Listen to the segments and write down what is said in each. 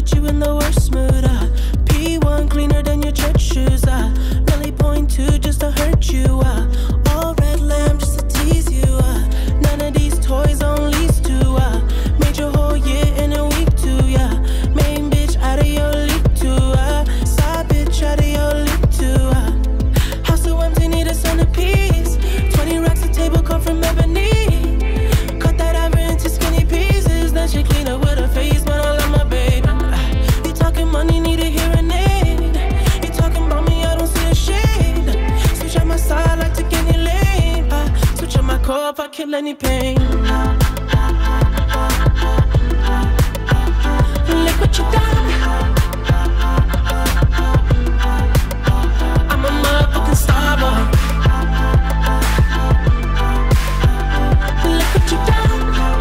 put you in the worst mood. P1 cleaner than your church shoes. Milli point 2 just to hurt you. All red lamb just to tease you. None of these toys on lease too. Made your whole year in a week too. Yeah, main bitch out of your league too. Side bitch out of your league too. House so empty, need a centerpiece. 20 racks a table come from ebony. Cut that ivory into skinny pieces. Then she clean up with her face, but I love my baby. You talking money, need a hearing aid. You talking about me, I don't see a shade. Switch on my side, like take any lane. Switch on my core if I kill any pain. Look what you done. I'm a motherfucking starboy. Look what you done.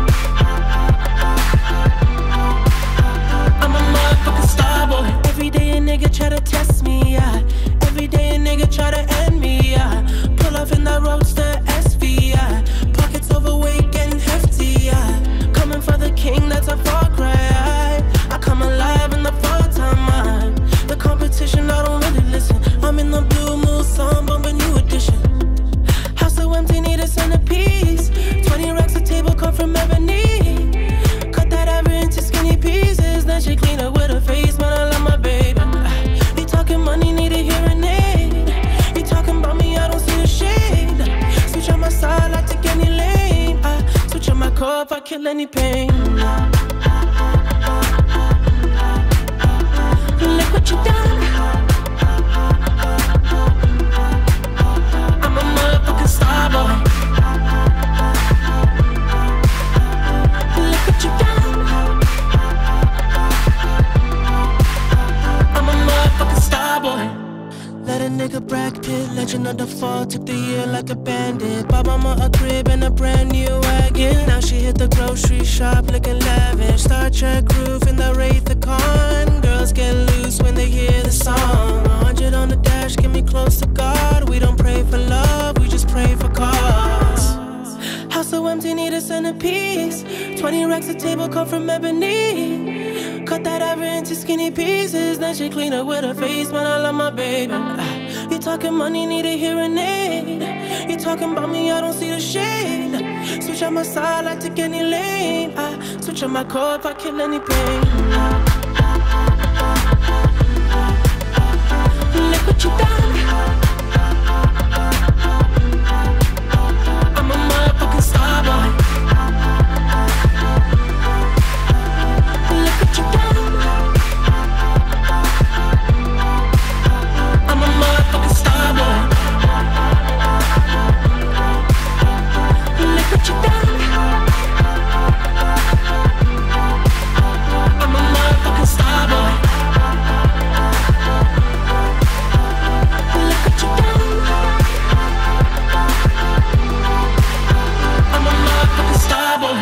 I'm a motherfucking starboy. Every day a nigga try to test me, yeah. Every day a nigga try to end me, yeah. Pull off in that roadster SV, yeah. Pockets overweight, getting hefty, yeah. Coming for the king, that's a far cry. I come alive in the fall time, the competition, I don't really listen. I'm in the blue moon, song, bumping new edition. House so empty, need a centerpiece. 20 racks a table come from ebony. Cut that ivory into skinny pieces. Then she clean up with her face, man, I love my baby. You talking money, need a hearing aid. You talking about me, I don't see a shade. Switch on my side, I take any lane. Switch on my core if I kill any pain. Look what you done. I'm a motherfucking starboy. Look what you done. I'm a motherfucking starboy. Let a nigga Brad Pitt, legend of the fall, took the year like a bandit. Bought mama a crib and a brand new wagon. Now she hit the grocery shop looking lavish. Star Trek roof in the Wraith the Con. Girls get loose when they hear the song. 100 on the dash, get me close to God. We don't pray for love, we just pray for cause. House so empty, need a centerpiece. 20 racks a table come from ebony. Cut that ivory into skinny pieces. Then she clean up with her face, man, I love my baby. You talking money, need a hearing aid. You talking about me, I don't see the shade. Switch on my side, I take any lane. Switch on my core if I kill any pain. Look what you done. I'm a motherfucking starboy. Look what you done. I'm a motherfucking starboy. Look what you done. I'm a motherfucking starboy. Look what you done. I'm a motherfucking starboy.